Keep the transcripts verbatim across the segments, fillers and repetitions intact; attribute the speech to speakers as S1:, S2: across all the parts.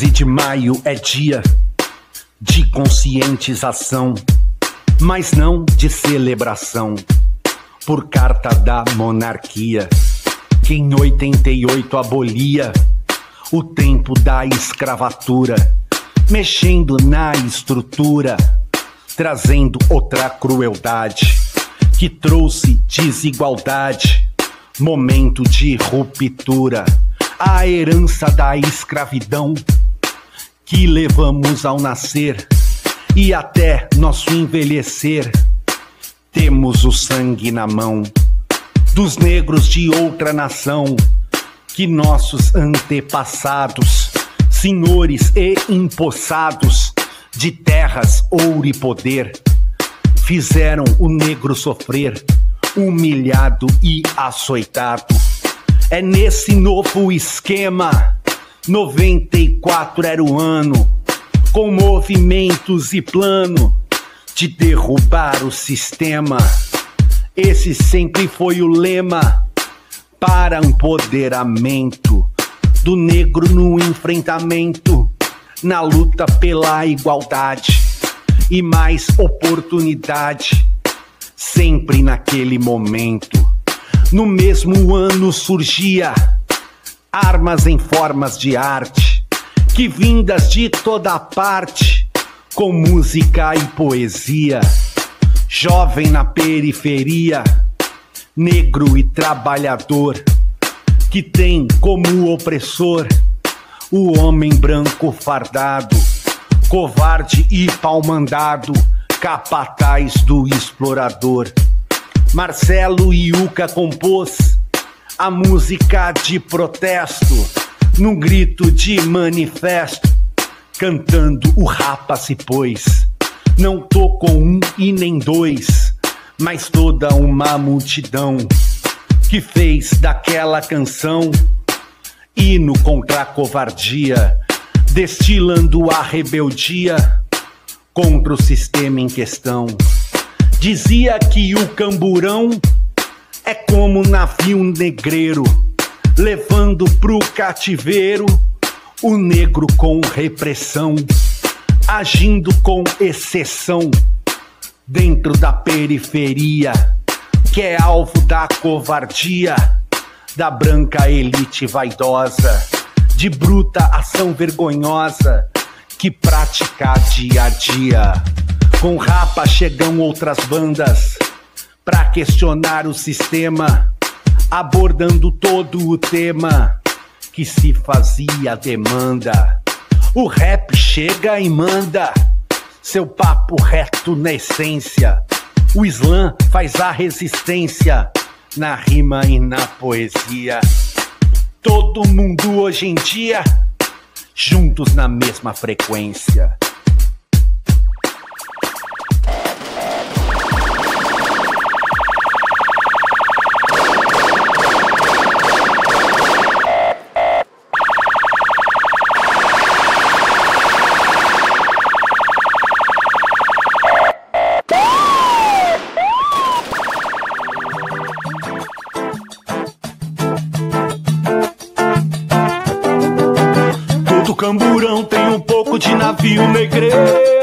S1: quinze de maio é dia de conscientização, mas não de celebração, por carta da monarquia, que em oitenta e oito abolia o tempo da escravatura, mexendo na estrutura, trazendo outra crueldade, que trouxe desigualdade, momento de ruptura, a herança da escravidão que levamos ao nascer e até nosso envelhecer. Temos o sangue na mão dos negros de outra nação, que nossos antepassados, senhores e empossados de terras, ouro e poder, fizeram o negro sofrer, humilhado e açoitado. É nesse novo esquema, noventa e quatro era o ano, com movimentos e plano de derrubar o sistema. Esse sempre foi o lema para empoderamento do negro no enfrentamento, na luta pela igualdade e mais oportunidade, sempre naquele momento. No mesmo ano surgia armas em formas de arte, que vindas de toda parte, com música e poesia. Jovem na periferia, negro e trabalhador, que tem como opressor o homem branco fardado, covarde e pau-mandado, capataz do explorador. Marcelo Iuca compôs a música de protesto, num grito de manifesto, cantando o rapa se pôs. Não tô com um e nem dois, mas toda uma multidão que fez daquela canção hino contra a covardia, destilando a rebeldia contra o sistema em questão. Dizia que o camburão é como um navio negreiro, levando pro cativeiro o negro com repressão, agindo com exceção dentro da periferia, que é alvo da covardia da branca elite vaidosa, de bruta ação vergonhosa que pratica dia a dia. Com rapa chegam outras bandas pra questionar o sistema, abordando todo o tema que se fazia demanda. O rap chega e manda seu papo reto na essência. O slam faz a resistência na rima e na poesia. Todo mundo hoje em dia juntos na mesma frequência.
S2: Camburão tem um pouco de navio negreiro.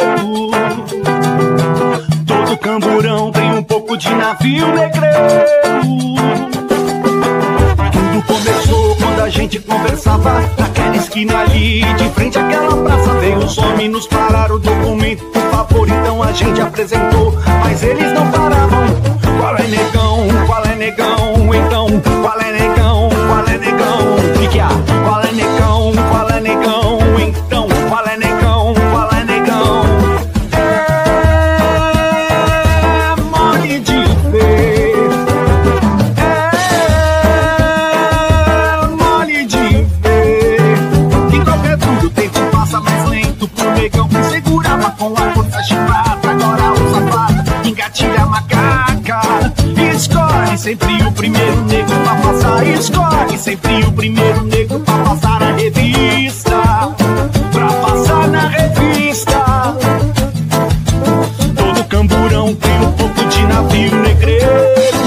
S2: Todo camburão tem um pouco de navio negreiro. Tudo começou quando a gente conversava naquela esquina ali, de frente àquela praça. Veio os homens nos parar o documento, por favor, então a gente apresentou, mas eles não paravam. Qual é negão? Qual é negão? Então, qual é negão? Qual é negão? O que que há? Qual é negão? Qual é negão? Então, qual é negão? Qual é negão? É mole de ver. É mole de ver. Que qualquer tudo tempo passa mais lento pro negão que segurava com a força chibata. Agora o safado engatilha a macaca. Escolhe sempre o primeiro negro pra passar. Escolhe sempre o primeiro negro pra passar a revista. Pra passar na revista. Todo camburão tem um pouco de navio negreiro.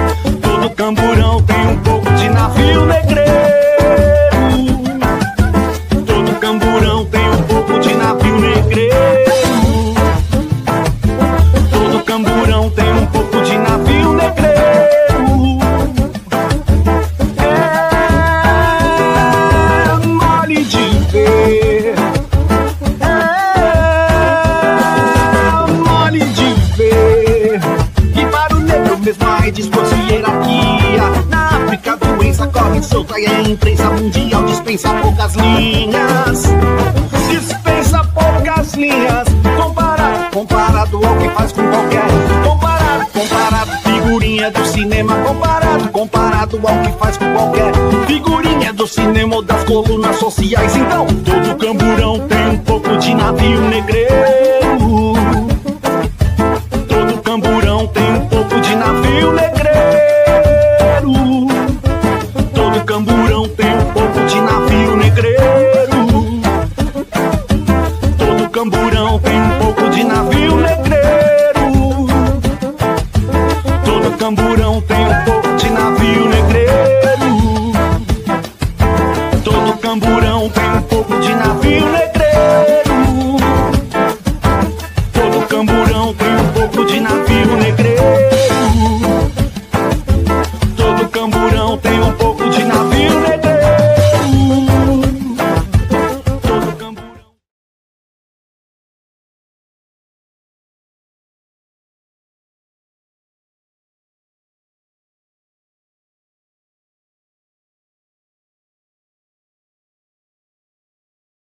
S2: Todo camburão tem um pouco de navio negreiro. mais solta e a imprensa mundial dispensa poucas linhas. Dispensa poucas linhas. Comparado, comparado ao que faz com qualquer. Comparado, comparado, figurinha do cinema. Comparado, comparado ao que faz com qualquer. Figurinha do cinema ou das colunas sociais. Então, todo camburão tem um pouco de navio negreiro. Todo camburão tem um pouco de navio negreiro. Todo camburão tem um pouco de navio negreiro. Todo camburão tem um pouco de navio